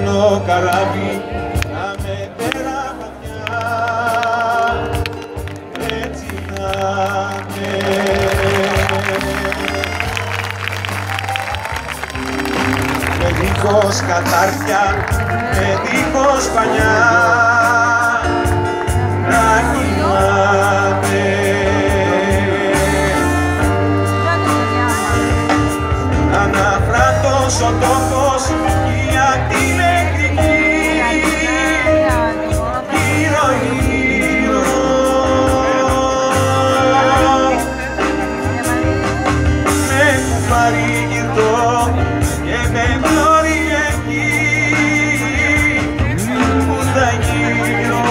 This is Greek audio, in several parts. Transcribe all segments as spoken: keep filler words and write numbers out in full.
μεγάλο καράβι να με πέρα βαθιά, έτσι να είναι. Με δίχως κατάρτια, με δίχως πανιά, να κοιμάμαι. Αναφράτος ο τόπος η αντιλεκτική, γύρω γύρω. Με κουφάρι γυρτώ και με πλώρη εκεί που θα γύρω.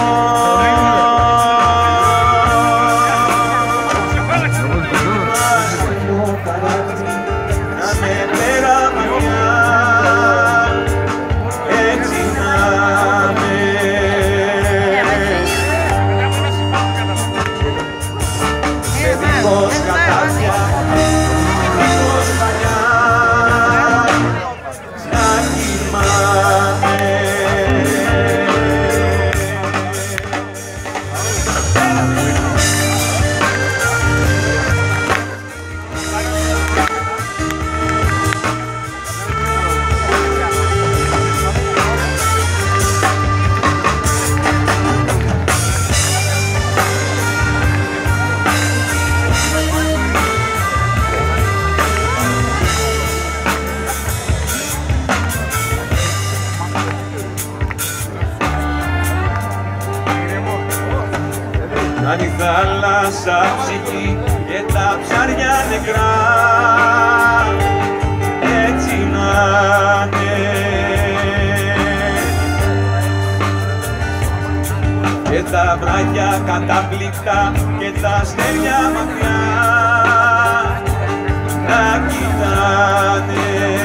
Αν η θάλασσα ψυχή και τα ψάρια νεκρά, έτσι να είναι. Και τα βράχια καταπληκτά και τα αστέρια μακριά να κοιτάνε.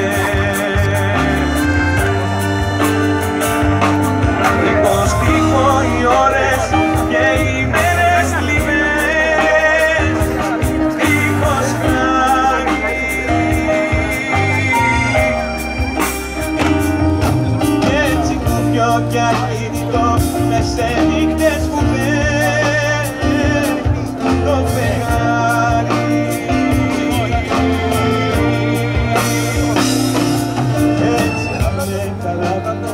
Δίχως τείχο οι ώρες και οι μέρες θλιμμές, δίχως χάρη. Κι έτσι κουπιό κι ακίνητο μες σε νύχτες που παίρνει το φεγγάρι. Έτσι με καλάβατο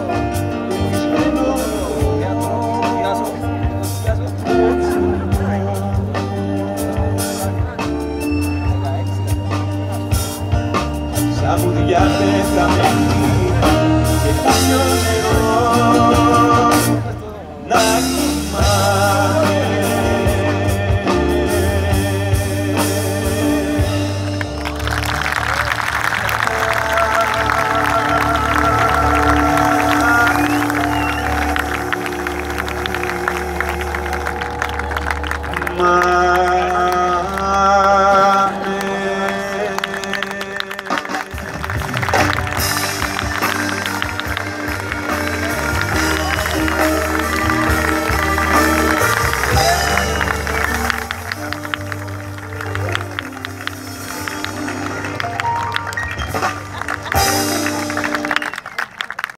σαν μουδιά πεθαμένη και κάποιο νερό να κοιμάμαι. Μα